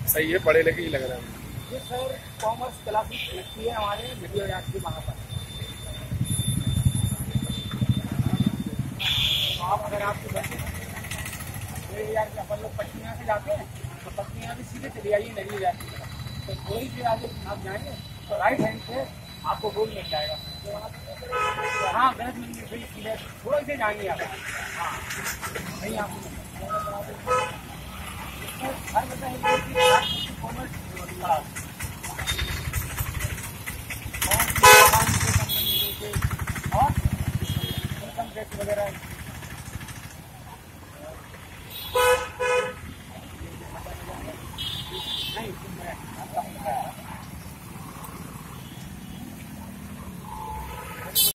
सही है, पढ़े लिखे ही लग रहा है। ये सर कॉमर्स क्लासेस लगती है हमारे वीडियो याद की वहाँ पर। तो आप अगर आपके बच्चे यार अपन लोग पटनिया से जाते हैं तो पटनिया भी सीधे चली आइए नदी यार की तरफ, तो थोड़ी सी आगे आप जाएंगे तो राइट हैंड से आपको गोल मिल जाएगा। हाँ गलत नहीं है, सीधे थोड़ा से जाएंगे आप। हाँ नहीं आपको हर कॉमर्स और इनकम टैक्स वगैरह